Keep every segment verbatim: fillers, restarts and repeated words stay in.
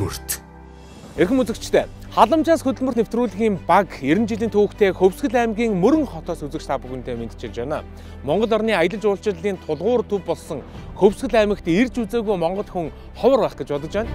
хөдөлмөрт. Эрхэм үзэгчдээ халамжаас хөдөлмөрт нэвтрүүлгийн баг найман жилийн түүхтэй Хөвсгөл аймгийн Мөрөн хотоос үзэгч та бүхэндээ мэдчилж байна. Монгол орны аялал жуулчлалын тулгуур төв болсон Хөвсгөл аймагт ирж үзээгүй монгол хүн ховор байх гэж бодож байна.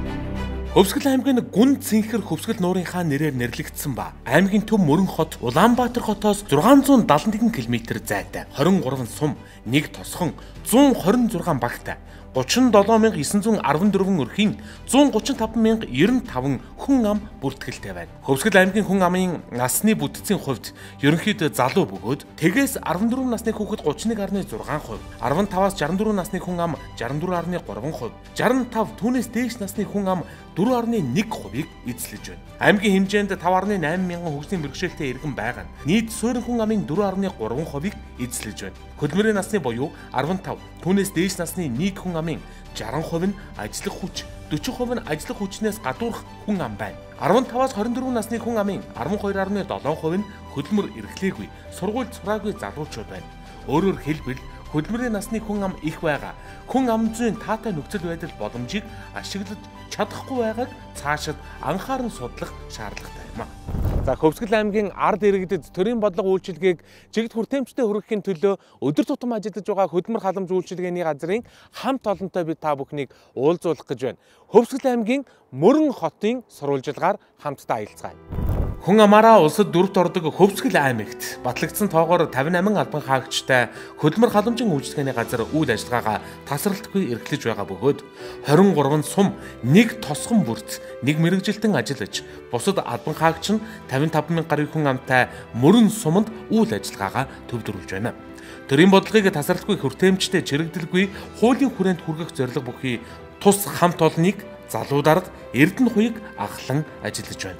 Хөвсгөл аймгийн гүн цэнхэр Хөвсгөл нуурынхаа нэрээр нэрлэгдсэн ба аймгийн төв Мөрөн хот Улаанбаатар хотоос зургаан зуун дадлан нэгэн км зайтай, хорин гурван сум, нэг тосхон, зуун хорин зургаан багтай, гучин долоо мянга есөн зуун арван дөрвөн өрхийн, зуун гучин таван мянга ерөн таван хүн ам бүртгэлтэй байна. Хөвсгөл аймгийн хүн амын насны бүтэцийн хувьд ерөнхийдөө залуу бөгөөд тэгээс арван дөрвөн насны хүүхэд гучин нэг гаруй зургаан хувь, арван таваас жаран дөрвөн насны хүн ам жаран дөрвөн гаруй гурван хувь, жаран тав түүнээс дээш насны хүн ам дөрвөн гаруй нэг хувийг эзлэж байна. Аймгийн хэмжээнд таван гаруй найман мянган хөгжлийн бэрхшээлтэй иргэн байгаа нь нийт суурин хүн амын дөрвөн гаруй гурван хувийг эзлэж байна. Хөдөлмөрийн насны буюу арван тав, түүнээс дээш насны нийт хүн амын жаран хувь нь ажиллах хүч, дөрвөн хувь нь ажиллах хүчнээс гадуурх хүн ам байна. арван таваас хорин дөрвөн насны хүн амын арван хоёр гаруй долоо хувь нь хөдөлмөр эрхлээгүй, сургууль сураагүй залуучууд байна. Өөрөөр хэлбэл хөдөлмөрийн насны хүн ам их байгаа. Хүн ам зүйн таатай нөхцөл байдал боломжийг ашиглаж чадахгүй байгааг цаашид анхааран судлах шаардлагатай юм а. За Хөвсгөл аймгийн ард иргэдэд төрийн бодлого үйлчилгээг жигд хүртээмжтэй хүргэхийн төлөө өдөр тутам ажиллаж байгаа хөдөлмөр халамж үйлчилгээний газрын хамт олонтой бид та бүхнийг уулзуулах гэж байна. Хөвсгөл аймгийн Мөрөн хотын сурвалжилгаар хамтдаа аялцгаая. Хүн амаараа улсад дөрөвт ордог Хөвсгөл аймагт батлагдсан тоогоор тавин восемь албан хаагчтай хөдөлмөр халамжийн үйлчилгээний газар үйл ажиллагаагаа тасралтгүй эрхлэж байгаа бөгөөд хорин гурван сум, нэг тосхон бүрт нэг мэрэгжилтэн ажиллаж бусад албан хаагч нь тавин таван мянган гаруй хүн амтай Мөрөн суманд үйл ажиллагаагаа төвлөрүүлж байна. Төрийн бодлогыг тасралтгүй хүртээмжтэй чирэгдэлгүй хуулийн хүрээнд хүргэх зорилго бүхий тус хамт олныг залуу дарга Эрдэнэ хуйг ахлан ажиллаж байна.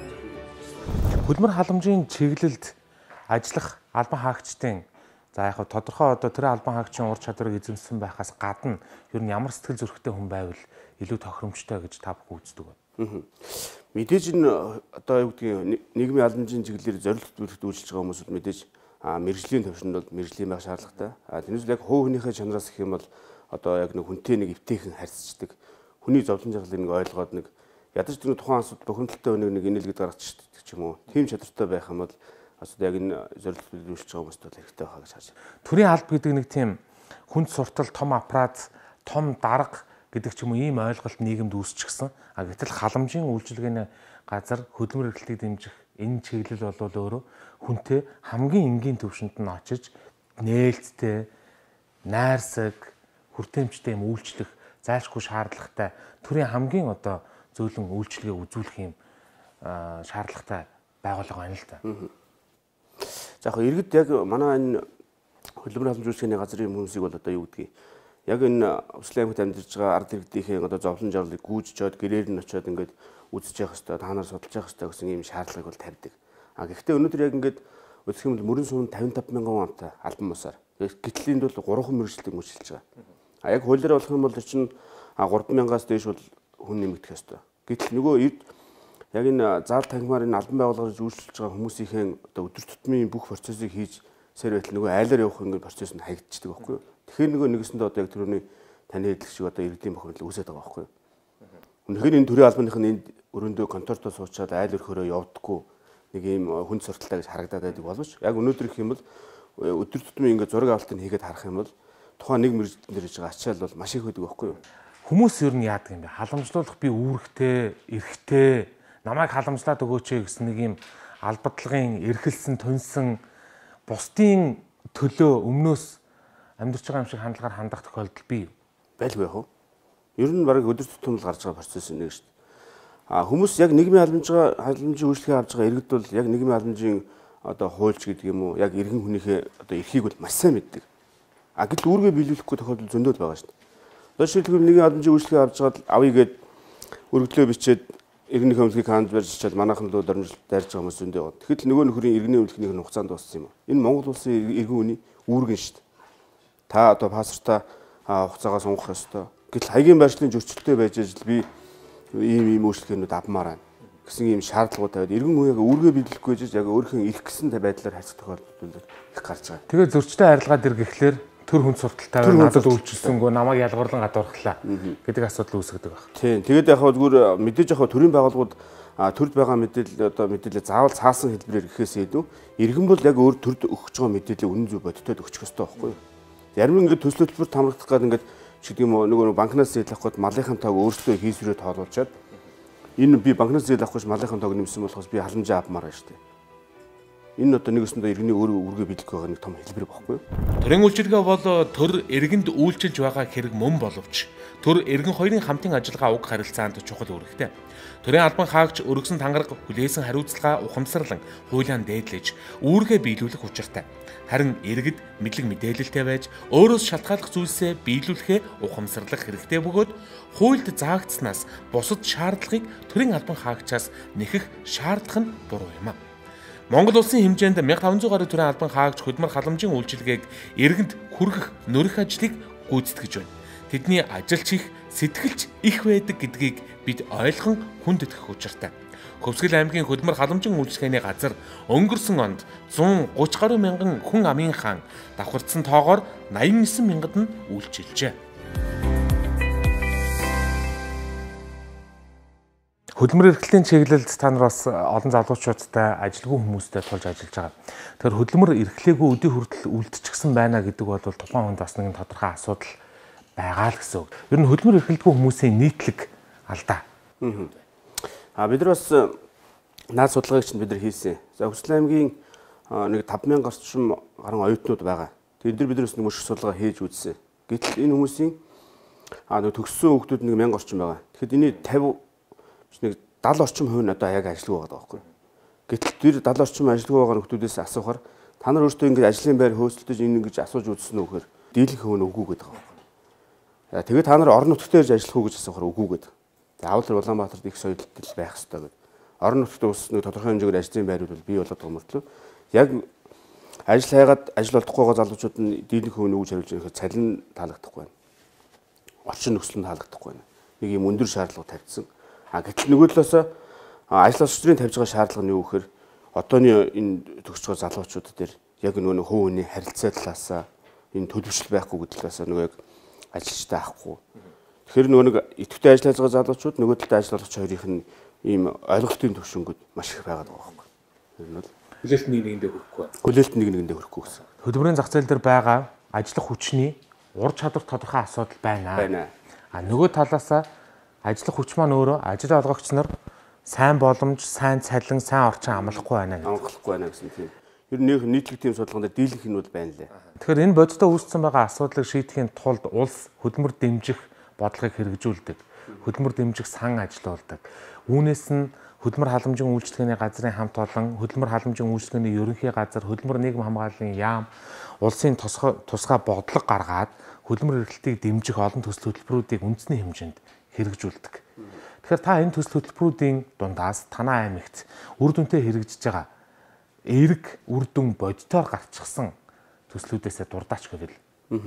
Хөдөлмөр халамжийн чиглэлд ажиллах албан хаагчдын за яг тодорхой одоо тэр албан хаагчийн ур чадварыг эзэмсэн байхаас гадна ер нь ямар сэтгэл зүрэхтэй хүн байвал илүү тохиромжтой гэж та бүхэн үздэг байна. Мэдээж энэ одоо юу гэдгийг нийгмийн халамжийн чиглэлээр зорилт бүрт үйлчилж байгаа хүмүүсд мэдээж мэрэгжлийн төвшөнд бол мэрэгжлийн байх шаардлагатай. А тэрнээс яг хуу хөнийхээ чанараас гэх юм бол одоо яг нэг хүнтэй нэг эвтэйхэн харьцдаг, хүний зовлон жаргалыг нэг ойлгоод нэг ядаж тэр тухайн асуудал бохирдолтой өнийг нэг инээлгэд гаргачих ч юм уу. Тим чадвартай байх юм бол асуудал яг энэ зорилт үйлчилж байгаа хүмүүст бол хэрэгтэй байгаа гэж харж байна. Төрийн алба гэдэг нэг тийм хүнд суртал, том аппарат, том дарга гэдэг ч юм уу ийм ойлголт нийгэмд үүсчихсэн. А гэтэл халамжийн үйлчилгээний газар хөдөлмөр эрхлэлийг дэмжих энэ чиглэл бол өөрөө хүнтэй хамгийн энгийн төвшөнд нь очиж нээлттэй, найрсаг, хүртээмжтэй юм үйлчлэх зайлшгүй шаардлагатай төрийн хамгийн одоо зөөлөн үйлчлэгээ үзүүлэх юм шаардлагатай байгууллага байна л да. За яг иргэд яг манай энэ хөдөлмөр халамж үйлчилгээний газрын хүмүүсийг бол одоо юу гэдгийг яг энэ Хөвсгөл аймагт амьдарч байгаа ард иргэдийн одоо зовлон жарлыг гүйжчихэд гэрээр нь очиод ингээд үзэж явах хэрэгтэй, та нараа судалж явах хэрэгтэй гэсэн ийм шаардлагыг бол тавьдаг. А гэхдээ өнөөдөр яг ингээд үзэх юм бол Мөрөн сумын тавин таван мянган амтай албан бусаар гэтэл энд бол гурван мэрэгчлэлийг мөрчилж байгаа. А яг хуулиараа болох юм бол тэр чинь гурван мянгаас дээш бол хүн нэмэгдэх ёстой. Гэтэл нөгөө эрд яг энэ заал тангимаар энэ албан байгууллагаар үйлчилж байгаа хүмүүсийн одоо өдөр тутмын бүх процессыг хийж сэр байтал нөгөө айлаар явах ингээд процесс нь хаягдчихдаг байхгүй юу? Тэгэхээр нөгөө нэгэсэндээ одоо яг түрүүний таны хэлдэг шиг одоо иргэдийн бохирдол үүсээд байгаа байхгүй юу? Үнэхээр энэ төрийн албаных нь энд өрөөндөө контортой суучаад айл өрхөөрөө явдаггүй нэг ийм хүнд сурталтай гэж харагдаад байдаг боловч яг өнөөдөр их юм бол өдөр тутмын ингээд зураг авалтыг хийгээд харах юм бол тухайн нэг мэрэгчлэн дээр хийж байгаа ачаал бол маш их байдаг байхгүй юу? Хүмүүс ер нь яадаг юм бэ? Халамжлуулах би үүрэгтэй, эрхтэй, намайг халамжлаад өгөөч гэсэн нэг юм албадлагын эрхэлсэн, тунсан бусдын төлөө өмнөөс амьдарч байгаа юм шиг хандлагаар хандах тохиолдол бий байлгүй яах вэ? Ер нь баг өдөр тутмын гарч байгаа процесс нэг шүү дээ. А хүмүүс яг нийгмийн халамжаа халамжийн үйлчлэгээ авч байгаа иргэд бол яг нийгмийн халамжийн одоо хуульч гэдэг юм уу, яг иргэн хүнийхээ одоо эрхийг бол маш сайн мэддэг. А гэтэл үүргээ биелүүлэхгүй тохиолдол зөндөө байгаа шүү дээ. Одоо шилбэл нэгэн халамжийн үйлчлэгээ авч байгаа авъя гээд өргөдлөө бичээд иргэний хөмлөгийг хаанд барьж чад манайхан л дөрмж дайрж байгаа хүмүүс зөндөө байгаа. Тэгэхэд нөгөө нөхрийн иргэний үйлчлэгийг нь хугацаанд дууссан юм. Энэ Монгол улсын иргэн үний үүргэн шүү дээ. Та одоо паспортаа хугацаагаа сунгах ёстой. Гэтэл хаягийн байршлын зөрчилтэй байж ажил би ийм ийм үйлчлэгээнүүд авмаар байна гэсэн ийм шаардлагууд тавиад иргэн хүн яг үүргээ биелэхгүй гэж яг өөрийнхөө ирэх гэсэн байдлаар хайцах тохиолдол их гарч байгаа. Тэгээ зөрчтэй харилцаа дэр гэхлээр төр хүн сурталтайгаар надад үйлчилсэнгөө намайг ялгарлан гадуурхлаа гэдэг асуудал үүсгдэг байна. Тийм. Тэгээд яг зүгээр мэдээж яг төрийн байгууллагууд төрд байгаа мэдээлэл одоо мэдээлэл заавал цаасан хэлбэрээр гэхээс илүү иргэн бол яг өөр төрд өгч байгаа мэдээлэл үнэн зөв бодитод өгчих ёстой байхгүй юу? Ярим ингээд төсөл хөтөлбөрт хамрагдах гэдэг ингээд ч гэдэг юм уу нөгөө банкнаас зээл авах гээд малынхаа тоог өөрсдөө хийсвэрээ тоолуулчаад энэ би банкнаас зээл авахгүйч малынхаа тоог нэмсэн болохоос би халамжаа авмаар байна шүү дээ. Энэ одоо нэг өсөндөө иргэний өөрөө үргээ биелэх байгаа нэг том хэлбэр багхгүй юу? Төрийн үйлчилгээ бол төр иргэнд үйлчилж байгаа хэрэг мөн боловч төр иргэн хоёрын хамтын ажиллагаа уг харилцаанд чухал үүрэгтэй. Төрийн албан хаагч өргөсөн тангараг хүлээсэн хариуцлага ухамсарлан хуулиан дээдлэж үүргээ биелүүлэх учиртай. Харин иргэд мэдлэг мэдээлэлтэй байж өөрөөс шалтгааллах зүйлсээ биелүүлэхээ ухамсарлах хэрэгтэй бөгөөд хуульд заагдсанаас бусад шаардлагыг төрийн албан хаагчаас нэхэх шаардлага нь буруу юм а. Монгол улсын хэмжээнд мянга таван зуун гаруй төрийн албан хаагч хөдөлмөр халамжийн үйлчилгээг иргэнд хүргэх нөрөх ажлыг гүйцэтгэж байна. Тэдний ажиллаж их, сэтгэлч их байдаг гэдгийг бид ойлгон хүндэтгэх учиртай. Хөвсгөл аймгийн хөдөлмөр халамжийн үйлчилгээний газар өнгөрсөн онд зуун гуравч гаруй мянган хүн амын хаан давхарцсан тоогоор найман нисэн мянгад нь үйлчилжээ. Хөдөлмөр эрхлэлийн чиглэлд та нар бас олон залуучуудтай ажилгүй хүмүүстэй тулж ажиллаж байгаа. Тэгэхээр хөдөлмөр эрхлээгүй өдий хүртэл үлдчихсэн байна гэдэг бол тухайн хүнд бас нэгэн тодорхой асуудал байгаа л гэсэн үг. Ер нь хөдөлмөр эрхлэлгүй хүмүүсийн нийтлэг алдаа. Аа бид нар бас наад судалгааг чинь бид нар хийсэн. За Хөвсгөл аймгийн нэг таван мянга орчим гаруй оюутнууд байгаа. Тэгээд бид нар бид нар нэг мөшг судалгаа хийж үзсэн. Гэтэл энэ хүмүүсийн аа нэг төгссөн хүүхдүүд нэг мянга орчим байгаа. Тэгэхэд энэ тавин нэг дагалан орчим хувь нь одоо яг ажилгүй байгаа байхгүй. Гэтэл тэр дагалан орчим ажилгүй байгаа нөхдүүдээс асуухаар та нар өөрсдөө ингэж ажлын байр хөөцөлдөж энэ ингэж асууж үзсэн үү гэхээр дийлэнх хувь нь үгүй гэдэг байгаа. Тэгээд та нар орон нутгад ирж ажиллах уу гэж асуухаар үгүй гэдэг. Тэгээд Авал Улаанбаатарт их соёлтол байх хэрэгтэй гэдэг. Орон нутгад ус нэг тодорхой хэмжээгээр ажлын байрууд бол бий болоод байгаа мөртлөө яг ажил хайгаад ажил олдохгүй байгаа залуучууд нь дийлэнх хувь нь үгүй хариулж байгаа цалин таалагдахгүй байна. Орчин нөхцөл нь таалагдахгүй байна. Нэг юм өндөр шаардлага тавьдсан. А гэтэл нөгөө талаас ажил олгогчдын тавьж байгаа шаардлага нь юу гэхээр одооны энэ төгсж байгаа залуучууд дээр яг нөгөө хувь хүний харилцаа талаас энэ төлөвшил байхгүй гэдэг талаас нөгөө яг ажилчтай авахгүй. Тэгэхээр нөгөө нэг идэвхтэй ажиллаж байгаа залуучууд нөгөө талд ажил олгогч хоёрын нь ийм ойлголтын төвшөнгүүд маш их байгаад байгаа байхгүй. Тэр нь бол хүлээлт нэг нэгэндээ хүрэхгүй. Хүлээлт нэг нэгэндээ хүрэхгүй гэсэн. Хөдөлмөрийн зах зээл дээр байгаа ажиллах хүчний ур чадвар тодорхой асуудал байна. Байна. А нөгөө талаас ажиллах хүч маань өөрөө ажил олгогч нар сайн боломж, сайн цалин, сайн орчин амлахгүй байна гэдэг. Амлахгүй байна гэсэн тийм. Ер нь нийтлэг тийм судалгаанд дийлэнх нь бол байна лээ. Тэгэхээр энэ бодиттой үүссэн байгаа асуудлыг шийдэхийн тулд улс хөдөлмөр дэмжих бодлогыг хэрэгжүүлдэг. Хөдөлмөр дэмжих сан ажиллаулдаг. Үүнээс нь хөдөлмөр халамжийн үйлчилгээний газрын хамт олон, хөдөлмөр халамжийн үйлчилгээний ерөнхий газар, хөдөлмөр нийгэм хамгааллын яам улсын тусгай бодлого гаргаад хөдөлмөр эрхлэлтийг дэмжих олон төсөл хөтөлбөрүүдийг үндэсний хэмжээнд хэрэгжүүлдэг. Тэгэхээр та энэ төсөл хөтөлбөрүүдийн дундаас танай аймагт үр дүнтэй хэрэгжиж байгаа эерэг үр дүн бодитоор гарчихсан төслүүдээсээ дурдаач гэвэл.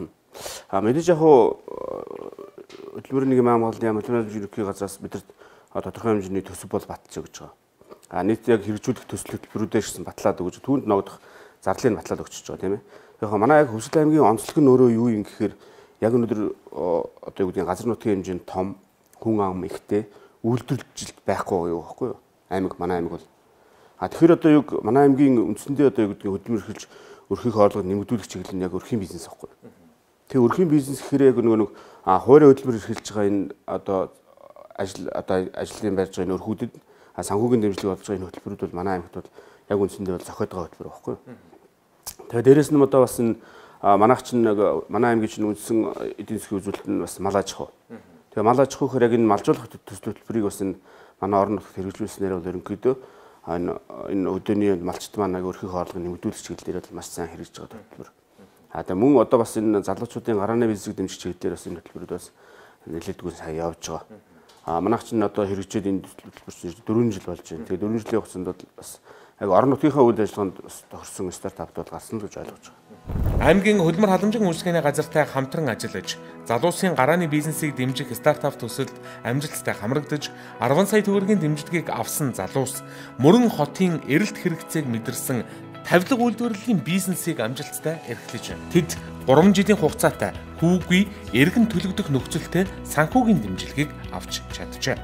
Аа мэдээж яг хуу хөдөлмөрийн нийгэм хамгааллын яам хөдөлмөрийн ерөнхий газраас бидэрт тодорхой хэмжээний төсөв бол батж өгч байгаа. Аа нийт яг хэрэгжүүлэх төсөл хөтөлбөрүүдээс гэсэн батлаад өгч түүнд ногдох зарлыг батлаад өгч байгаа тийм ээ. Яг манай яг Хөвсгөл аймгийн онцлог нь өөрөө юу юм гэхээр яг өнөөдөр одоо юу гэдэг газар нутгийн хэмжээнд том хүн ам ихтэй үйлдвэрлэлт байхгүй юу гэхгүй юу? Аймаг манай аймаг бол. А тэгэхээр одоо юу манай аймгийн үндсэндээ одоо юу гэдэг хөдөлмөр эрхэлж өрхийг орлогод нэмэгдүүлэх чиглэл нь яг өрхийн бизнес байхгүй юу? Тэгээ өрхийн бизнес гэхээр яг нөгөө нэг а хуурай хөдөлмөр эрхэлж байгаа энэ одоо ажил одоо ажлын барьж байгаа энэ өрхүүдэд а санхүүгийн дэмжлэг болж байгаа энэ хөтөлбөрүүд бол манай аймагт бол яг үндсэндээ бол зохиод байгаа хөтөлбөр байхгүй юу? Тэгээ дээрэс нь одоо бас энэ манайх чинь нэг манай аймгийн чинь үндсэн эдийн засгийн үзүүлэлт нь бас мал аж ахуй. Тэгээ мал аж ахуй гэхээр яг энэ малжуулах төсөл хөтөлбөрийг бас энэ манай орон нутгад хэрэгжүүлснээр бол ерөнхийдөө энэ энэ өдөөний малчт маань өрхийг орлого нэмэгдүүлэх чиглэлээр бол маш сайн хэрэгжиж байгаа хөтөлбөр. А тэгээ мөн одоо бас энэ залуучуудын гарааны бизнесийг дэмжих чиглэлээр бас энэ хөтөлбөрүүд бас нэлээдгүй сайн явж байгаа. А манайх чинь одоо хэрэгжээд энэ хөтөлбөр чинь дөрвөн жил болж байна. Тэгээ дөрвөн жилийн хугацаанд бол бас яг орон нутгийнхаа үйл ажиллагаанд тохирсон стартапд бол гарсан гэж ойлгож байгаа. Аймгийн хөдөлмөр халамжийн үйлчилгээний газартай хамтран ажиллаж, залуусын гарааны бизнесийг дэмжих стартап төсөлд амжилттай хамрагдаж, арван сая төгрөгийн дэмжлэгийг авсан залуус мөрөн хотын эрэлт хэрэгцээг мэдэрсэн тавилга үйлдвэрлэлийн бизнесийг амжилттай эрхлэж байна. Тэд гурван жилийн хугацаатай хүүгүй эргэн төлөгдөх нөхцөлтэй санхүүгийн дэмжлэгийг авч чаджээ.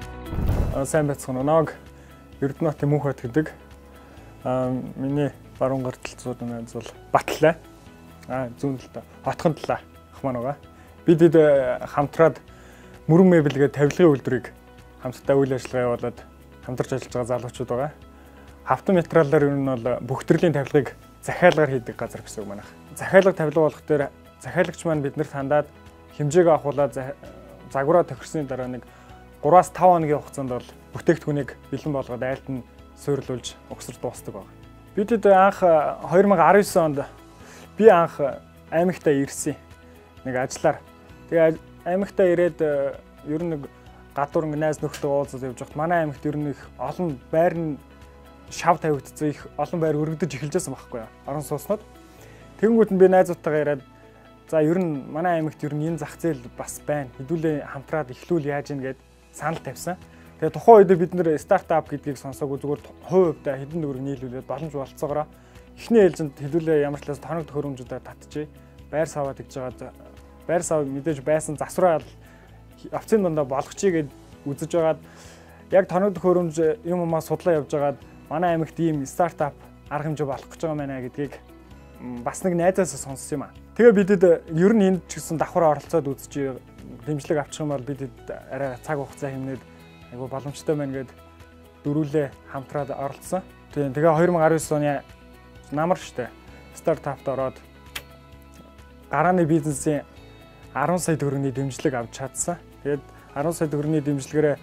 Сайн байцгаана. Намайг Эрдэнэтийн Мөнхбат гэдэг. Аа миний баруун гарталцууд найз бол Батлаа. Аа зүүн талд Хотхон талаа ах маань байгаа. Бид хэд хамтраад мөрөн мебелгээ тавилгын үйлдвэрийг хамтдаа үйл ажиллагаа явуулаад хамтарч ажиллаж байгаа залуучууд байгаа. Хавтан материалаар ер нь бол бүх төрлийн тавилгыг захиалгаар хийдэг газар гэсэн үг манайх. Захиалга тавилга болох дээр захиалагч маань биднэрт хандаад хэмжээг авахуулаад загвараа тохирсны дараа нэг гураас тавь хоногийн хугацаанд бол бүтээгдэхүүнийг бэлэн болгоод айлт нь суйрлуулж угсарч дуустдаг байна. Бидэд анх хоёр мянга арван девять онд би анх аймагтаа ирсэн нэг ажиллаар. Тэгээ аймагтаа ирээд ер нь нэг гадуур ингээ найз нөхдөд уулзаж явж байхад манай аймагт ер нь их олон байр нь шав тавигдсан, их олон байр өргөдөж эхэлжсэн байхгүй юу. Орон сууцнууд. Тэгэнгүүт нь би найзуудтайгаа яриад за ер нь манай аймагт ер нь энэ зах зээл бас байна. Хэдүүлээ хамтраад эхлүүл яаж ийн гэд санал тавьсан. Тэгээ тухайн үед бид нэр стартап гэдгийг сонсоогүй зүгээр хувь хувьдаа хэдэн төгрөг нийлүүлээд боломж болцоогоор эхний ээлжинд хэдүүлээ ямар ч талаас тоног төхөөрөмжүүдэд татчихъя. Байр саваад гэж байгаа. Байр сав мэдээж байсан засвараа овцын дундаа болгочихъя гэд үзэж байгаад яг тоног төхөөрөмж юм умаа судлаа явж байгаад манай аймагт ийм стартап арга хэмжээ болох гэж байгаа мэнэ гэдгийг бас нэг найзаасаа сонссон юм аа. Тэгээ бидэд ер нь энд ч гэсэн давхар оролцоод үзэж дэмжлэг авчих юм бол бидэд арай цаг хугацаа хэмнээд айгу боломжтой байна гэд дөрүүлээ хамтраад оролцсон. Тийм тэгээ хоёр мянга арван девять оны намар штэ стартапт ороод гарааны бизнесийн арван сая төгрөгийн дэмжлэг авч чадсан. Тэгээд арван сая төгрөгийн дэмжлэгээрээ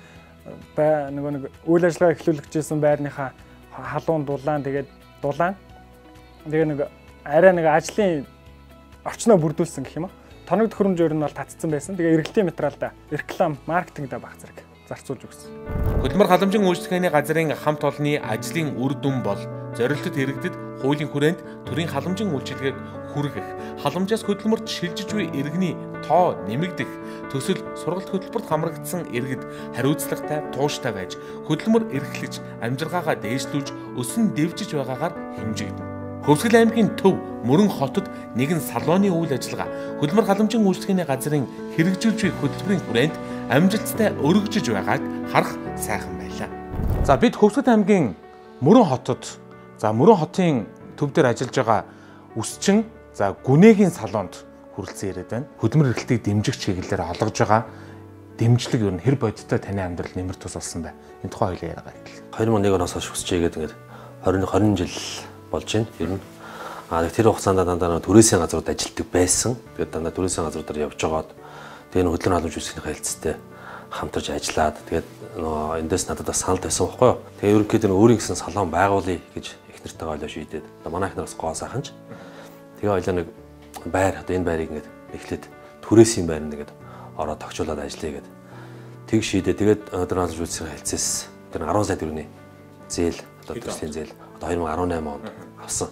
бай нөгөө нэг үйл ажиллагаа эхлүүлэгчсэн байрныхаа халуун дулаан тэгээд дулаан тэгээ нэг арай нэг ажлын орчноо бүрдүүлсэн гэх юм аа. Тоног төхөөрөмж өөр нь бол татцсан байсан. Тэгээ эргэлтийн материалда, реклам, маркетингда баг зэрэг зарцуулж өгсөн. Хөдөлмөр халамжийн үйлчлэгээний газрын хамт олонны ажлын үр дүн бол зорилтод иргэдэд хуулийн хүрээнд төрийн халамжийн үйлчилгээг хүргэх, халамжаас хөдөлмөрт шилжиж буй иргэний тоо нэмэгдэх, төсөл сургалт хөтөлбөрт хамрагдсан иргэд хариуцлагатай, тууштай байж хөдөлмөр эрхлэж, амжиргаагаа дээшлүүлж, өсөн дэвжиж байгаагаар хэмжигдэнэ. Хөвсгөл аймгийн төв Мөрөн хотод нэгэн салооны үйл ажиллагаа хөдөлмөр халамжийн үйлчлэгээний газрын хэрэгжүүлж буй хөтөлбөрийн хүрээнд амжилттай өргөжж байгааг харах сайхан байлаа. За бид Хөвсгөл аймгийн Мөрөн хотод за Мөрөн хотын төв дээр ажиллаж байгаа үсчин за гүнээгийн салоонд хүрэлцэн ирээд байна. Хөдөлмөр эрхлэлтийг дэмжих чиглэлээр олгож байгаа дэмжлэг ер нь хэр бодиттой таны амьдрал нэмэр тус болсон бай. Энэ тухай хоёлаа яриагаа хэлээ. хоёр мянга нэг оноос хойш хүсчээ гэдэг ингээд двадцать двадцать жил болж байна. Ер нь аа тэр хугацаанд дандаа төрөөсийн газрууд ажилладаг байсан. Тэгээд дандаа төрөөсийн газруудаар явж байгаад тэгээд хөдөлмөр халамж үйлчлэгийн хэлцтэй хамтарч ажиллаад тэгээд нөө эндээс надад бас санал тавьсан байхгүй юу. Тэгээд ерөнхийдөө өөрийн гэсэн салон байгуулъя гэж их нартайгаа олоо шийдээд. Манай их нараас гоо сайхан ч. Тэгээ ойлоо нэг байр одоо энэ байрыг ингээд эхлээд төрөөсийн байр нэгэд ороод тогтчуулаад ажиллая гэд. Тэг шийдээ тэгээд хөдөлмөр халамж үйлчлэгийн хэлцээс тэр арван сая төгрөгийн зээл одоо төрслийн зээл одоо хоёр мянга арван найман онд авсан.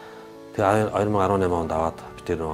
Тэгээ хоёр мянга арван найман онд аваад бид тэр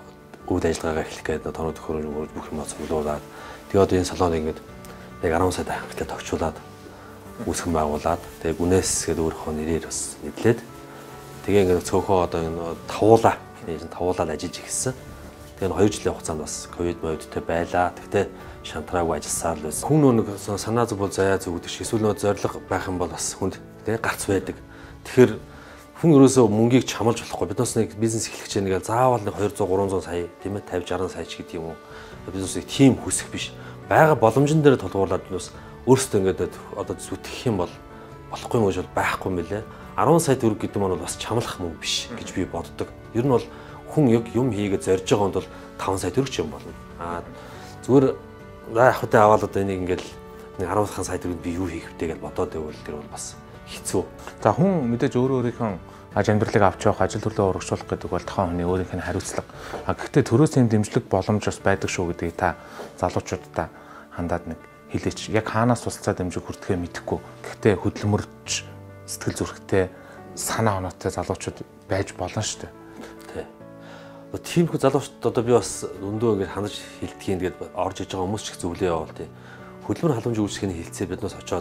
үйл ажиллагаагаа эхлэх гээд тоног төхөөрөмж бүх юм цуглуулад тэгээ одоо энэ салоныг ингээд яг арван сая дахиад тогтчуулаад үүсгэн байгуулад тэгээ гүнээс гээд өөрийнхөө нэрээр бас нэрлээд тэгээ ингээд цөөхөө одоо энэ тавуулаа энэ тавуулаад ажиллаж эхэлсэн. Тэгээ хоёр жилийн хугацаанд бас ковид модтой байлаа. Тэгтээ шантраагүй ажилласаар л байсан. Хүн нэг санаа зүг бол заяа зүг гэдэг шиг эсвэл нөө зориг байх юм бол бас хүнд тэгээ гарц байдаг. Тэгэхээр хүн ерөөсөө мөнгийг чамлж болохгүй. Бид бас нэг бизнес эхлэх гэж нэгээл заавал нэг двести гуриста сая тийм ээ пятьдесят шестьдесят сая ч гэдэг юм уу. Бизнесийг тийм хүсэх биш. Бага боломжн дээр тулгуурлаад бас өөрсдөө ингээд одоо зүтгэх юм бол болохгүй юм гэж бол байхгүй юм билэ. арван сая төгрөг гэдэг нь бол бас чамлах мөнгө биш гэж би боддог. Ер нь бол хүн яг юм хийгээд зорж байгаа хүнд бол таван сая төгрөг ч юм болно. Аа зүгээр яг хөтэ аваад одоо энийг ингээд нэг арван сая төгрөг би юу хийх вэ гэж бодоод байвал тэр бол бас хэцүү. За хүн мэдээж өөрөө өөрийнхөө аж амьдралыг авч явах, ажил төрлөө урагшуулах гэдэг бол тухайн хүний өөрийнх нь хариуцлага. А гэхдээ төрөөсийн дэмжлэг боломж бас байдаг шүү гэдгийг та залуучуудаа хандаад нэг хэлээч. Яг хаанаас тусалцаа дэмжиг хүрдэхээ мэдэхгүй. Гэхдээ хөдөлмөрч сэтгэл зүрэхтэй санаа оноотой залуучууд байж болно шүү дээ. Тий. Тиймэрхүү залуучууд одоо би бас өндөө ингэж хандаж хэлдгийг ингээд орж иж байгаа хүмүүс ч их зөвлөө яваал тий. Хөдөлмөр халамжийн үйлчлэгийн хэлцээ биднээс очоод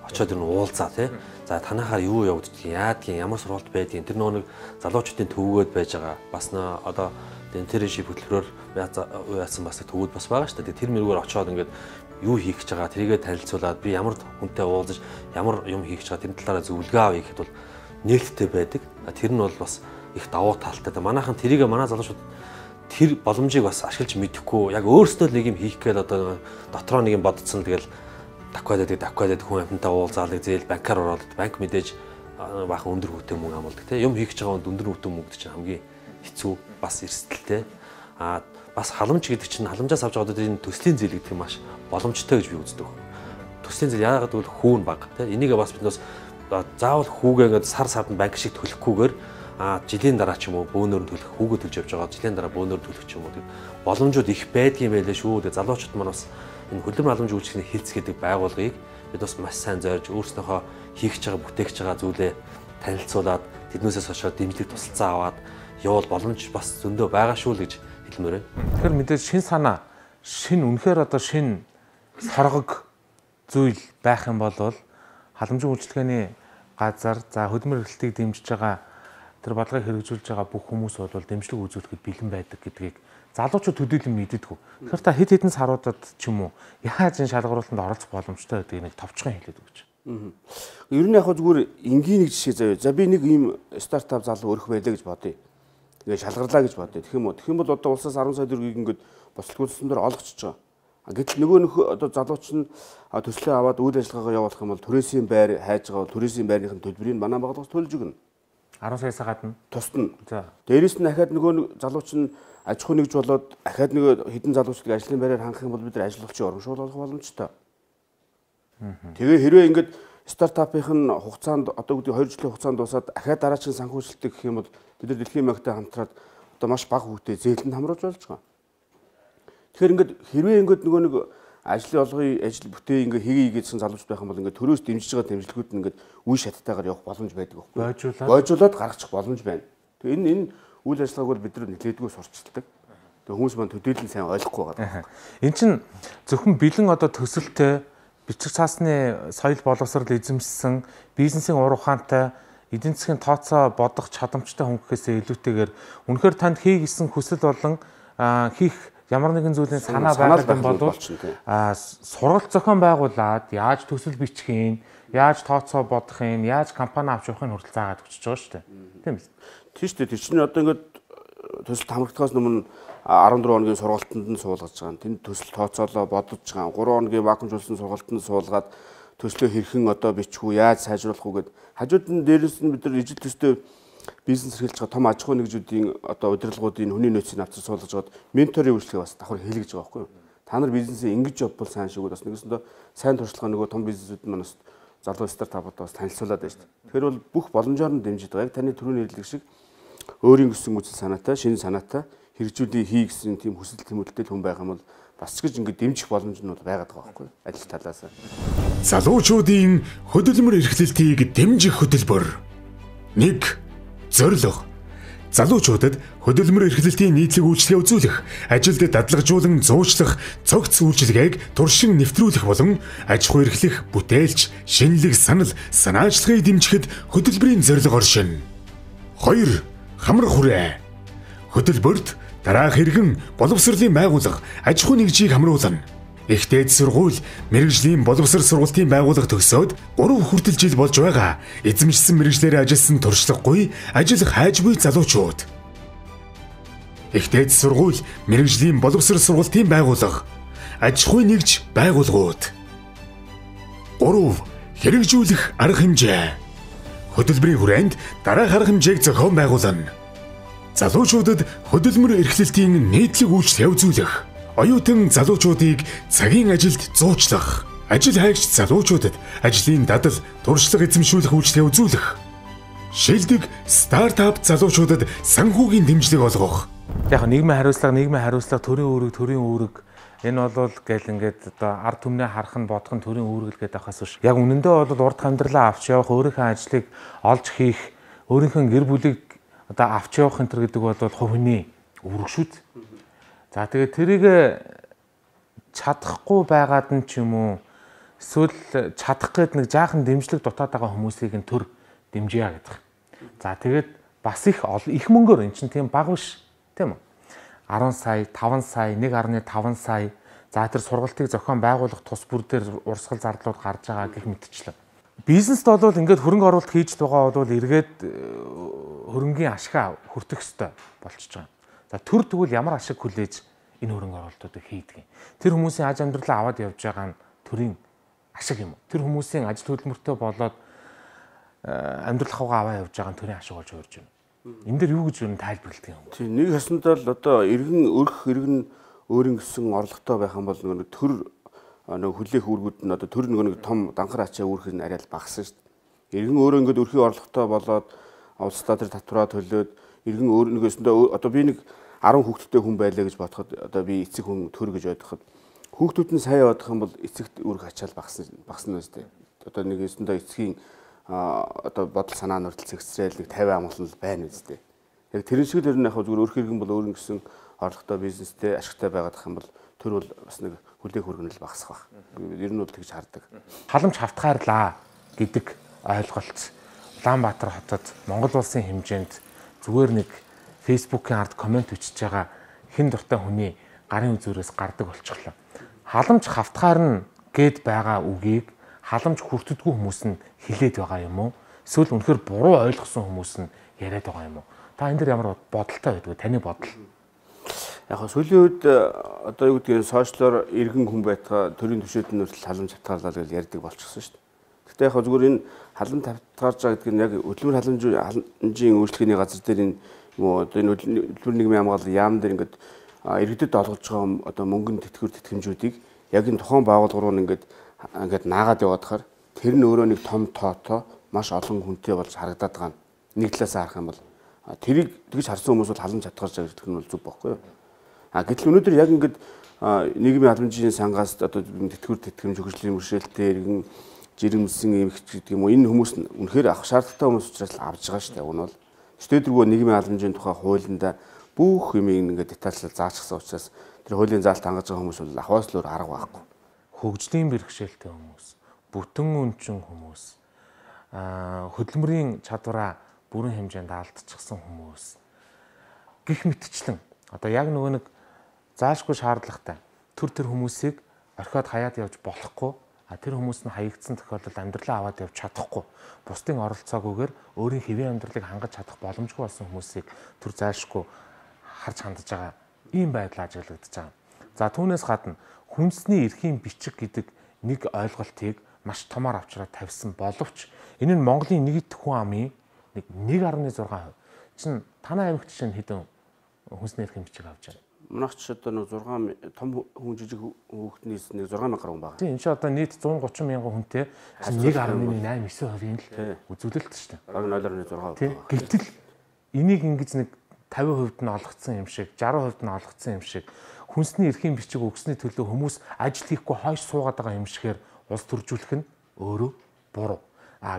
очоод ер нь уулзаа тий. За танахаар юу явагддгийг, яадгийг, ямар сургалт байдгийг тэр нөгөө нэг залуучуудын төвөгөөд байж байгаа. Бас нөө одоо интерншип хөтөлбөрөөр яасан бас төвүүд бас байгаа шүү дээ. Тэр мэргээр очоод ингээд юу хийх гэж байгаа тэрийгэ танилцуулаад би ямар хүнтэй уулзаж ямар юм хийх гэж байгаа тэрний талаараа зөвлөгөө авъя гэхэд бол нээлттэй байдаг. Тэр нь бол бас их давуу талтай. Манайхан тэрийгэ манай залуучууд тэр боломжийг бас ашиглаж мэдэхгүй яг өөрсдөө нэг юм хийх гээл одоо дотроо нэг юм бодцсон тэгэл таквадад таквадад хүн амьтантай уулзаалыг зээл банкар ороод банк мэдээж баахан өндөр хүүтэй мөнгө амуулдаг те юм хийх гэж байгаа өндөр хүүтэй мөнгө чинь хамгийн хэцүү бас эрсдэлтэй а бас халамж гэдэг чинь халамжаас авч байгаа энэ төслийн зээл гэдэг нь маш боломжтой гэж би үздэг. Төслийн зээл яагаад гэвэл хүүн бага те энийг бас биднээс заавал хүүгээ ингээд сар сард банк шиг төлөхгүйгээр а жилийн дараа ч юм уу бөөнөр нь төлөх хүүгээ төлж явж байгаа жилийн дараа бөөнөр төлөх ч юм уу боломжууд их байдгийн байлээ шүү. Тэгээ залуучууд маань бас энэ хөдөлмөр халамж үйлчлэгийн хэлц гэдэг байгууллагыг бид бас маш сайн зорж өөрснөөхөө хийх гэж байгаа бүтээгч байгаа зүйлээ танилцуулаад тэднээсээс хойш дэмжлэг тусалцаа аваад явал боломж бас зөндөө байгаа шүү л гэж хэлмээр байна. Тэгэхээр мэдээж шин санаа, шин үнэхээр одоо шин соргог зүйл байх юм бол халамжийн үйлчлэгээний газар за хөдөлмөр эрхлэлтийг дэмжиж байгаа тэр бодлогыг хэрэгжүүлж байгаа бүх хүмүүс бол дэмжлэг үзүүлэхэд бэлэн байдаг гэдгийг залуучууд төдийлөн мэддэггүй. Тэгэхээр та хэд хэдэн саруудад ч юм уу яаж энэ шалгаруулалтанд оролцох боломжтой гэдгийг нэг товчхон хэлээд өгч. Аа. Ер нь яг хөө зүгээр энгийн нэг жишээ заяа. За би нэг ийм стартап залуу өрөх байлаа гэж бодъё. Тэгээ шалгарлаа гэж бодъё. Тэгэх юм уу? Тэгэх юм бол одоо улсаас арван сая төгрөгийг ингээд бослогдсон дээр олгочихж байгаа. Гэтэл нөгөө нөх одоо залууч нь төслөө аваад үйл ажиллагаагаа явуулах юм бол түрээсийн байр хайж байгаа бол түрээсийн байрныхын төлбөрийг манай байгууллагаас төлж өгнө. арван саясаа гадна тусна. За. Дээрээс нь дахиад нөгөө залууч нь аж ахуй нэгж болоод дахиад нөгөө хэдэн залуучдыг ажлын байраар хангах юм бол бид нар ажиллагчийн урамшуул олох боломжтой. Тэгээ хэрвээ ингээд стартапын хугацаанд одоо гэдэг хоёр жилийн хугацаанд дуусаад дахиад дараагийн санхүүжилтийг гэх юм бол бид нар Дэлхийн банктай хамтраад одоо маш бага хүүтэй зээлэнд хамруулж болж байгаа. Тэгэхээр ингээд хэрвээ ингээд нөгөө нэг ажлын олгын ажил бүтээ ингээ хийе гэдсэн залуучууд байх юм бол ингээ төрөөс дэмжиж байгаа дэмжлэгүүд нь ингээ үе шаттайгаар явах боломж байдаг байхгүй. Бойжуулаад бойжуулаад гаргачих боломж байна. Тэгээ энэ энэ үйл ажиллагааг бол бид нар нэлээдгүй сурчилдаг. Тэгээ хүмүүс маань төдийлөн сайн ойлгохгүй байгаа. Эн чинь зөвхөн бэлэн одоо төсөлтэй бичиг цаасны соёл боловсрол эзэмшсэн бизнесийн ур ухаантай эдийн засгийн тооцоо бодох чадамжтай хүн гэхээсээ илүүтэйгээр үнэхээр танд хий гэсэн хүсэл болон хийх ямар нэгэн зүйлийн санаа байгаад юм бол а сургалт зохион байгуулад яаж төсөл бичих юм, яаж тооцоо бодох юм, яаж компани авч явахын хүртэл заагаад өгч байгаа шүү дээ. Тийм биз? Тийм шүү дээ. Тэр чинь одоо ингээд төсөлд хамрагдахаас өмнө арван дөрвөн хоногийн сургалтанд нь суулгаж байгаа. Тэнд төсөл тооцоолоо бодож байгаа. гурван хоногийн вакуумжуулсан сургалтанд суулгаад төслөө хэрхэн одоо бичих үү, яаж сайжруулах үү гэд хажууд нь дээрээс нь бид нар ижил төстэй бизнес эрхэлж байгаа том аж ахуй нэгжүүдийн одоо удирдлагуудын хүний нөөцийн авцар суулгаж байгаад менторын үйлчлэгээ бас давхар хийлгэж байгаа байхгүй юу? Та нар бизнесээ ингэж явбал сайн шүү гэдэг бас нэгсэндээ сайн туршлага нөгөө том бизнесүүд нь манаас залуу стартапуудаа бас танилцуулаад байна шүү дээ. Тэгэхээр бол бүх боломжоор нь дэмжиж байгаа. Яг таны түрүүний хэлдэг шиг өөрийн гэсэн үзэл санаатай, шинэ санаатай хэрэгжүүлээ хий гэсэн тийм хүсэл тэмүүлэлтэй хүн байх юм бол бас ч гэж ингэ дэмжих боломж нь бол байгаад байгаа байхгүй юу? Ажил талаас. Залуучуудын хөдөлмөр эрхлэлтийг дэмжих хөтөлбөр. нэг Зорилго. Залуучуудад хөдөлмөр эрхлэлтийн нийтлэг үйлчлэгээ үзүүлэх, ажилд дадлагжуулан зуучлах, цогц үйлчилгээг туршин нэвтрүүлэх болон аж ахуй эрхлэх, бүтээлч, шинэлэг санал, санаачлагыг дэмжихэд хөтөлбөрийн зорилго оршино. хоёр Хамрах хүрээ. Хөтөлбөрт дараах хэрэгэн боловсролын байгууллага аж ахуй нэгжийг хамруулна. Ихтэй сургууль, мэрэгжлийн боловсрол сургалтын байгууллага төгсөөд гурав хүртэл жил болж байгаа эзэмшсэн мэрэгжлээр ажилласан туршлагагүй, ажил хайжгүй залуучууд. Ихтэй сургууль, мэрэгжлийн боловсрол сургалтын байгууллага аж ахуй нэгж байгууллагууд. гурав Хэрэгжүүлэх арга хэмжээ. Хөтөлбөрийн хүрээнд дараах арга хэмжээг зохион байгуулна. Залуучуудад хөдөлмөр эрхлэлтийн нийтлэг үйлчлэгээ үзүүлэх. Оюутан залуучуудыг цагийн ажилд зуучлах, ажил хайгч залуучуудад ажлын дадал, туршлага эзэмшүүлэх үйлчлэгээ үзүүлэх. Шилдэг стартап залуучуудад санхүүгийн дэмжлэг олгох. Яг нийгмийн хариуцлага, нийгмийн хариуцлага, төрийн үүрэг, төрийн үүрэг энэ бол гэл ингээд одоо ард түмнээ харах нь бодох нь төрийн үүрэг л гэдэг ахаас биш. Яг үнэндээ бол урд амьдралаа авч явах, өөрийнхөө ажлыг олж хийх, өөрийнхөө гэр бүлийг одоо авч явах энэ төр гэдэг бол хувь хүний үүрэг шүү дээ. За тэгээд тэрийг чадахгүй байгаад нь ч юм уу эсвэл чадах гээд нэг жаахан дэмжлэг дутаад байгаа хүмүүсийг нь төр дэмжийа гэдэг. За тэгээд бас их их мөнгөөр эн чинь тийм бага биш тийм үү? арван сая, таван сая, нэг гаруй таван сая. За тэр сургалтыг зохион байгуулах тус бүр дээр урсгал зардлууд гарч байгаа гэх мэтчлэн. Бизнест бол ингээд хөрөнгө оруулалт хийж байгаа бол эргээд хөрөнгөний ашгаа хүртэх ёстой болчихж байгаа. За төр тэгвэл ямар ашиг хүлээж энэ хөрөнгө оруулалтуудыг хийдэг юм. Тэр хүмүүсийн аж амьдралаа аваад явж байгаа нь төрийн ашиг юм уу? Тэр хүмүүсийн ажил хөдөлмөртэй болоод амьдрал хавгаа аваа явж байгаа нь төрийн ашиг болж өрж байна. Энэ дээр юу гэж юу тайлбарладаг юм? Тийм нэг ясандаа л одоо иргэн өрх иргэн өөрийн гэсэн орлоготой байх юм бол нэг төр нэг хүлээх үүргүүд нь одоо төр нэг том данхар ачаа үүрэх нь арай л багассан шүү дээ. Иргэн өөрөө ингээд өрхийн орлоготой болоод улсдаа тэр татвараа төлөөд иргэн өөр нэгөөсөндөө одоо би нэг арван хүүхэдтэй хүн байлаа гэж бодоход одоо би эцэг хүн төр гэж бодоход хүүхдүүд нь сайн явах юм бол эцэгт үүрэг ачаал багасна багасна үстэй. Одоо нэгөөсөндөө эцгийн одоо бодол санаа нөрдөл цэгцрээл нэг тавиа амгалан байна үстэй. Яг тэрэн шиг л ер нь яг зүгээр өрх иргэн бол өөрийн гэсэн орлоготой бизнестэй ашигтай байгаад ах юм бол төр бол бас нэг хүлээх хөргөнөл багасах баг. Ер нь бол тэгж хардаг. Халамж хавтгаарлаа гэдэг ойлголт Улаанбаатар хотод Монгол улсын хэмжээнд зүгээр нэг фейсбુકийн ард комент бичиж байгаа хэн дуртай хүний гарын үзүүрээс гардаг болчихлоо. Халамж хавтгаарна гэд байгаа үгийг халамж хүртдэггүй хүмүүс нь хилээд байгаа юм уу? Эсвэл үнэхээр буруу ойлгосон хүмүүс нь яриад байгаа юм уу? Та энэ дэр ямар бодолтой байдгүй таны бодол? Яг хөө сүүлийн үед одоо юу гэдгийг сошиалор иргэн хүн байтгаа төрийн түвшинд нь хүртэл халамж хавтгаарлаа гэж ярьдаг болчихсон шүү дээ. Гэхдээ яг хөө зүгээр энэ халамж хавтгаарж байгаа гэдэг нь яг хөдөлмөр халамж халамжийн үйлчлэгээний газар дээр энэ юм уу одоо энэ хөдөлмөр нийгмийн хамгаалал яам дээр ингээд иргэдэд олгож байгаа одоо мөнгөнд тэтгэвэр тэтгэмжүүдийг яг энэ тухайн байгууллага руу ингээд ингээд наагаад яваад хахаар тэр нь өөрөө нэг том тоотоо маш олон хүнтэй болж харагдаад байгаа. Нэг талаас харах юм бол тэрийг тэгж харсан хүмүүс бол халамж хавтгаарж байгаа гэдэг нь бол зүг байхгүй юу? А гэтэл өнөөдөр яг ингээд нийгмийн халамжийн сангаас одоо тэтгэвэр тэтгэмж хөгжлийн бэрхшээлтэй иргэн жирэмсэн эмэгч гэдэг юм уу энэ хүмүүс нь үнэхээр авах шаардлагатай хүмүүс учраас л авж байгаа шүү дээ. Уг нь бол өчтөдөргөө нийгмийн халамжийн тухай хуулиндаа бүх юм ингээд детальчлал заачсан учраас тэр хуулийн заалт хангаж байгаа хүмүүс бол авахаас л өөр арга байхгүй. Хөгжлийн бэрхшээлтэй хүмүүс, бүтэн өнчин хүмүүс, хөдөлмөрийн чадвараа бүрэн хэмжээнд алдчихсан хүмүүс гэх мэтчлэн одоо яг нөгөө нэг заашгүй шаардлагатай төр төр хүмүүсийг орхиод хаяад явж болохгүй а тэр хүмүүс нь хаягдсан тохиолдолд амьдралаа аваад явж чадахгүй бусдын оролцоогүйгээр өөрийн хэвийн амьдралыг хангаж чадах боломжгүй болсон хүмүүсийг төр заашгүй харж хандж байгаа ийм байдал ажиглагдаж байгаа. За түүнээс гадна хүнсний эрхийн бичиг гэдэг нэг ойлголтыг маш томоор авчраад тавьсан боловч энэ нь Монголын нийт хүн амын нэг нэг гаруй зураг хувь чинь танай аймагт чинь хэдэн хүнсний эрхийн бичиг авч байна. Манайх ч одоо нэг зураг том хүн жижиг хүүхднээс нэг зураг мянга гаруй байна. Тийм энэ ч одоо нийт зуун гучин мянган хүнтэй нэг гаруй найман девять хувийн л үзүүлэлт шүү дээ. нуль ноль зураг. Гэтэл энийг ингэж нэг тавин хувьд нь олгоцсон юм шиг, жаргал хувьд нь олгоцсон юм шиг хүнсний эрхийн бичиг өгсөний төлөө хүмүүс ажил хийхгүй хойш суугаад байгаа юм шигээр улс төржүүлэх нь өөрөө буруу. А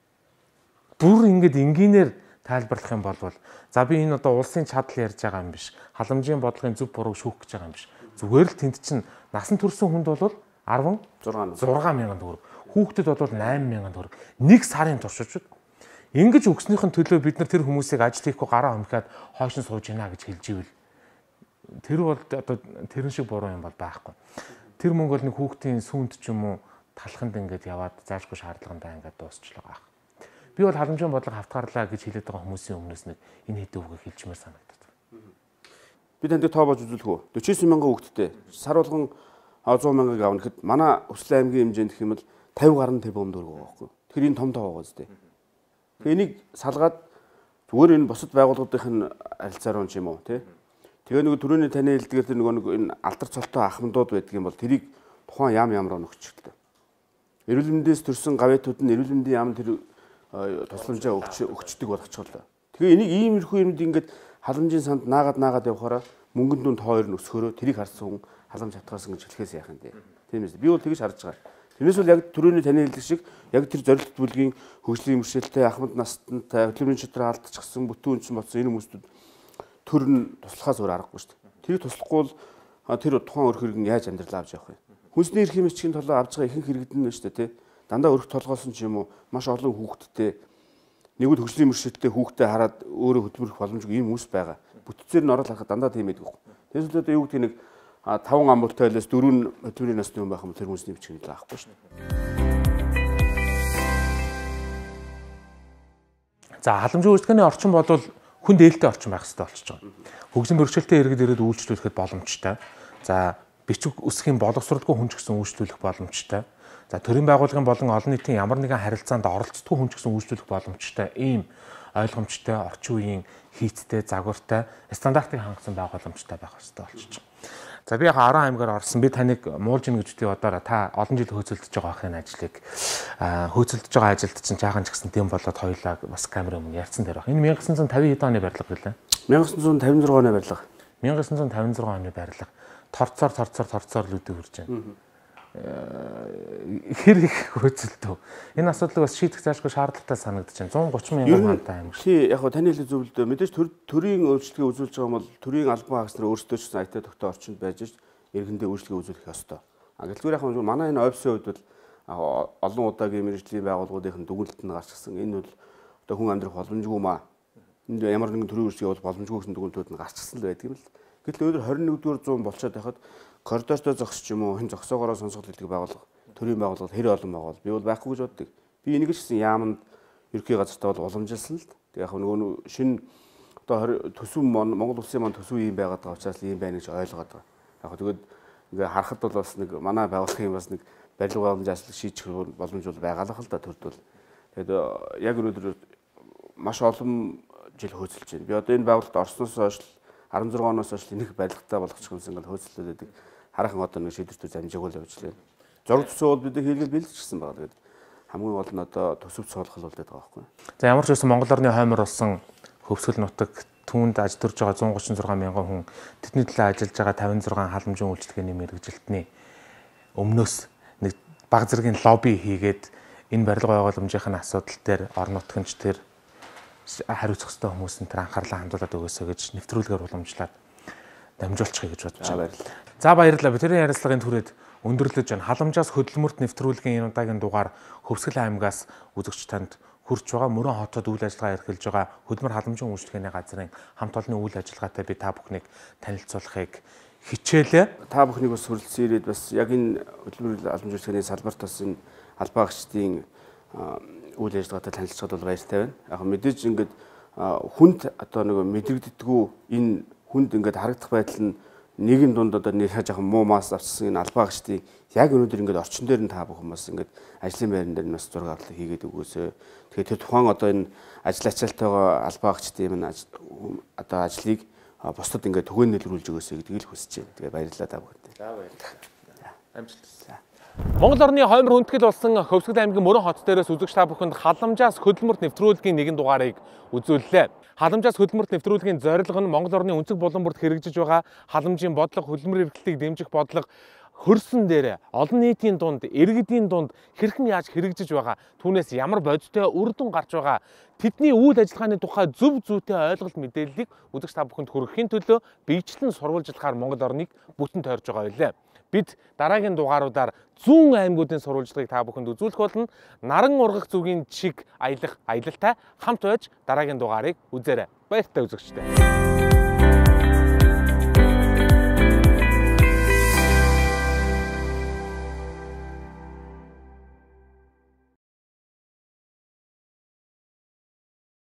бүр ингэж энгийнээр тайлбарлах юм бол за би энэ одоо улсын чадал ярьж байгаа юм биш. Халамжийн бодлогын зөв бурууг шүүх гэж байгаа юм биш. Зүгээр л тэнд чинь насан турсан хүнд бол арван мянган төгрөг. Хүүхдэд бол найман мянган төгрөг. Нэг сарын туршид ингэж өгснөхийн төлөө бид нар тэр хүмүүсийг ажил хийхгүй гараа хомхиад хойш нь сууж гинэ гэж хэлж ивэл тэр бол одоо тэрэн шиг буруу юм бол байхгүй. Тэр мөнгө бол нэг хүүхдийн сүмд ч юм уу талханд ингээд яваад заашгүй шаардлагандаа ингээд дуусчлаа gaах. Би бол халамжийн бодлого хавтгаарлаа гэж хэлээд байгаа хүмүүсийн өмнөөс нэг энэ хэдэн үгийг хэлжмээр санагдаад байна. Би танд тоо болж үзүүлэх үү? дөрвөн мянган хүүхэдтэй сар болгон сто мянгаыг авна гэхэд манай Өсөл аймгийн хэмжээнд гэх юм бол тавин гаруй тэрбум төгрөг байгаа байхгүй. Тэгэхээр энэ том тоо байгаа зү. Тэгээ энийг салгаад зүгээр энэ бусад байгууллагуудын харилцаар юм юм уу тий? Тэгээ нөгөө түрүүний таны хэлдгээр тэр нөгөө нэг энэ алдар цолтой ахмадууд байдаг юм бол тэрийг тухайн яам ямар өнөгчтэй. Эрүүл мэндээс төрсэн гавьяатууд нь эрүүл мэндийн яам тэр тусламжаа өгч өгчдөг болгочихлоо. Тэгээ энийг иймэрхүү юмд ингээд халамжийн санд наагаад наагаад явахаараа мөнгөнд нь тоо хоёр нь өсгөрөө тэрийг харсан хүн халамж хатгаарсан гэж хэлэхээс яах юм бэ? Тийм ээ. Би бол тэгэж харж байгаа. Тэрнээс бол яг түрүүний таны хэлдэг шиг яг тэр зорилт бүлгийн хөгжлийн мөршөлтэй ахмад настантай хөдөлмөрийн чадраа алдчихсан бүтэн үнсэн болсон энэ хүмүүстүүд төр нь туслахаас өөр аргагүй шүү дээ. Тэр туслахгүй бол тэр тухайн өрх иргэн яаж амьдрал авч явах вэ? Хүнсний эрх хэмжээний толгой авч байгаа ихэнх иргэдэн нь шүү дээ тий. Дандаа өрх толгоос нь ч юм уу маш олон хүүхэдтэй нэгвэл хөгжлийн мөршөлттэй хүүхдэд хараад өөрөө хөдөлмөрөх боломжгүй ийм хүмүүс байгаа. Бүтцээр нь ороод харахад дандаа тийм байдаг. Тэгээс л одоо юу гэдэг нэг таван амбултай байлаас дөрвөн хөдөлмөрийн насны хүн байх юм тэр хүмүүсний бичгийг заахгүй шүү дээ. За халамжийн үйлчлэгээний орчин бол хүн дээлтэй орчин байх хэрэгтэй болчихж байгаа. Хөгжлийн бэрхшээлтэй иргэд ирээд үйлчлүүлэхэд боломжтой. За бичиг үсгийн боловсролгүй хүн ч гэсэн үйлчлүүлэх боломжтой. За төрийн байгууллагын болон олон нийтийн ямар нэгэн харилцаанд оролцдоггүй хүн ч гэсэн үйлчлүүлэх боломжтой. Ийм ойлгомжтой, орчин үеийн хийцтэй, загвартай, стандартыг хангасан байгууламжтай байх хэрэгтэй болчихж байна. За би яг Аран аймгаар орсон. Би таныг муулж ийн гэж үгүй одоо та олон жил хөөцөлдөж байгаа ахын ажлыг хөөцөлдөж байгаа ажилд чинь жаахан ч гэсэн тийм болоод хоёулаа бас камер өмнө ярьсан дээр баг. Энэ 천구 девятьсот пятьдесят хэд оны барилга гэлээ? 천구 девятьсот пятьдесят шесть оны барилга. 천구 девятьсот пятьдесят шесть оны барилга. Торцоор торцоор торцоор л үдээ хүрч байна. Хэр их хөөцөлдөө. Энэ асуудлыг бас шийдэх заашгүй шаардлагатай санагдаж байна. one thirty мянган хаантай аймаг. Тий, яг хөө таны хэлэх зөв л дээ. Мэдээж төрийн өөрчлөлтийг үзүүлж байгаа юм бол төрийн албан хаагч нар өөрсдөө ч ай ти тогтоо орчинд байж иргэндээ өөрчлөлтийг үзүүлэх ёстой. А гэлтгээр яг хөө манай энэ офисын хувьд бол олон удаагийн мэргэжлийн байгууллагуудын дүгнэлт нь гарчсан. Энэ бол одоо хүн амьдрах боломжгүй маа. Энд ямар нэгэн төрийн өөрчлөлт бол боломжгүй гэсэн дүгнэлтүүд нь гарчсан л байдаг юм л. Гэтэл өнөөдөр twenty нэгдүгээр зуун болчиход байхад коридортой зогсч юм уу, хэн зогсоогоороо сонсгол хэлдэг байгууллага, төрийн байгууллага хэр олон байгаа бол би бол байхгүй гэж боддог. Би энийг ч гэсэн яамд ерхий газартаа бол уламжилсан л. Тэг яг нөгөө шинэ одоо төсөв Монгол улсын маань төсөв юм байгаад байгаа учраас ийм байна гэж ойлгоод байгаа. Яг тэгээд ингээ харахад бол бас нэг манай байгууллагын бас нэг барилга боломж ажил шийдэх боломж бол байгаа л хэл да төрд бол. Тэгээд яг өнөөдөр маш олон жил хөөцөлж байна. Би одоо энэ байгууллагад орсноос хойш16 оноос хойш нэг барилгатай болгочих юмсан ингээл хөөцөлөд байдаг. Хараахан одоо нэг шийдвэртүү замжаагүй л явж байна. Зураг төсөө бол бид хийлгэл бэлдчихсэн байгаа. Тэгээд хамгийн гол нь одоо төсөв цоолох л болдог байгаа байхгүй. За ямар ч байсан Монгол орны хоймор болсон Хөвсгөл нутаг түүнд аж төрж байгаа one thirty-six мянган хүн тэдний төлөө ажиллаж байгаа fifty-six халамжийн үйлчлэгээний мэргэжилтний өмнөөс нэг баг зэргийн лобби хийгээд энэ барилга байгууламжийн асуудал дээр орон нутагч тэр хариуцах ёстой хүмүүс нь тэр анхаарлаа хандуулад өгөөсэй гэж нэвтрүүлгээр уламжлаад дамжуулчихъя гэж бодож байна. За баярлалаа. Бидний ярилцлагын түрээд өндөрлөж байна. Халамжаас хөдөлмөрт нэвтрүүлгийн энэ удаагийн дугаар Хөвсгөл аймгаас үзэгч танд хүрч байгаа Мөрөн хотод үйл ажиллагаа эрхэлж байгаа хөдөлмөр халамжийн үйлчлэгээний газрын хамт олонны үйл ажиллагаатай би та бүхнийг танилцуулахыг хичээлээ. Та бүхнийг бас хүрэлцэн ирээд бас яг энэ хөдөлмөр халамжийн үйлчлэгээний салбарт бас энэ албаагчдын үйл ажиллагаатай танилцуулахад бол баяртай байна. Яг мэдээж ингээд хүнд одоо нэг мэдрэгддэггүй энэ хүнд ингээд харагдах байдал нь нэгэн дунд одоо нэг жоохон муу мас авчихсан энэ албаагчдын яг өнөөдөр ингээд орчин дээр нь та бүхэн бас ингээд ажлын байран дээр нь бас зураг авалт хийгээд өгөөсэй. Тэгэхээр тэр тухайн одоо энэ ажил ачаалтайгаа албаагчдын энэ одоо ажлыг бусдад ингээд түгээнэлрүүлж өгөөсэй гэдгийг л хүсэж байна. Тэгээ баярлалаа та бүхэнд. За баярлалаа. Амжилт. Монгол орны хоймор хүндэтгэл болсон Хөвсгөл аймгийн Мөрөн хот дээрээс үзэгч та бүхэнд халамжаас хөдөлмөрт нэвтрүүлгийн нэгэн дугаарыг үзүүллээ. Халамжаас хөдөлмөрт нэвтрүүлгийн зорилго нь Монгол орны өнцөг булан бүрт хэрэгжиж байгаа халамжийн бодлого, хөдөлмөр эрхлэлтийг дэмжих бодлого хөрсөн дээр олон нийтийн дунд, иргэдийн дунд хэрхэн яаж хэрэгжиж байгаа, түүнээс ямар бодиттой үр дүн гарч байгаа, тэдний үйл ажиллагааны тухай зөв зүйтэй ойлголт мэдээллийг үзэгч та бүхэнд хүргэхийн төлөө биечлэн сурвалжлахаар Монгол орныг бүтэн тойрж байгаа байлаа. Бид дараагийн дугааруудаар зүүн аймагуудын сурвалжлагыг та бүхэнд үзүүлэх болно. Наран ургах зүгийн чиг аялах аялалтай хамт байж дараагийн дугаарыг үзээрэй. Баяртай үзэгчдээ.